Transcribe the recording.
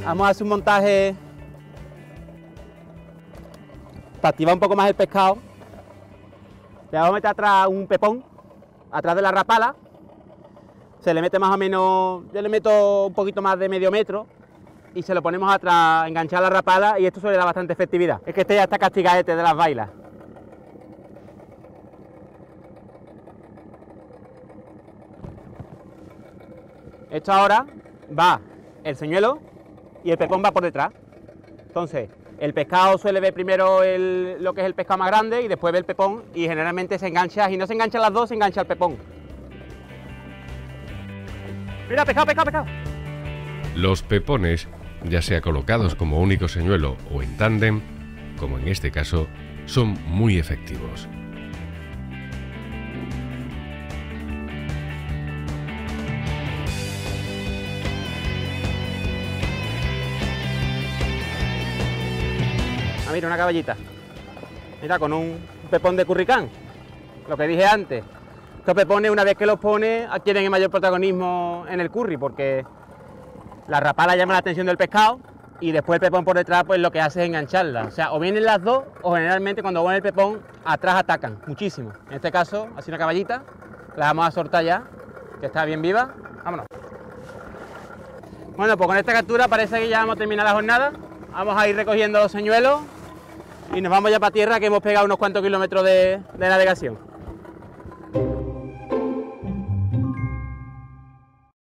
Vamos a hacer un montaje para activar un poco más el pescado. Le vamos a meter atrás un pepón, atrás de la rapala. Se le mete más o menos, yo le meto un poquito más de medio metro y se lo ponemos atrás, enganchar la rapala, y esto suele dar bastante efectividad. Es que este ya está castigadete de las bailas. Esto ahora va el señuelo y el pepón va por detrás. Entonces, el pescado suele ver primero lo que es el pescado más grande y después ve el pepón, y generalmente se engancha, y no se enganchan las dos, se engancha el pepón. Mira, pescado, pescado, pescado. Los pepones, ya sea colocados como único señuelo o en tándem, como en este caso, son muy efectivos. Ah, mira, una caballita. Mira, con un pepón de curricán. Lo que dije antes. Estos pepones, una vez que los pone, adquieren el mayor protagonismo en el curry, porque la rapala llama la atención del pescado y después el pepón por detrás, pues lo que hace es engancharla. O sea, o vienen las dos, o generalmente cuando ponen el pepón, atrás atacan muchísimo. En este caso, así una caballita, la vamos a soltar ya, que está bien viva. Vámonos. Bueno, pues con esta captura parece que ya vamos a terminar la jornada. Vamos a ir recogiendo los señuelos y nos vamos ya para tierra, que hemos pegado unos cuantos kilómetros de navegación.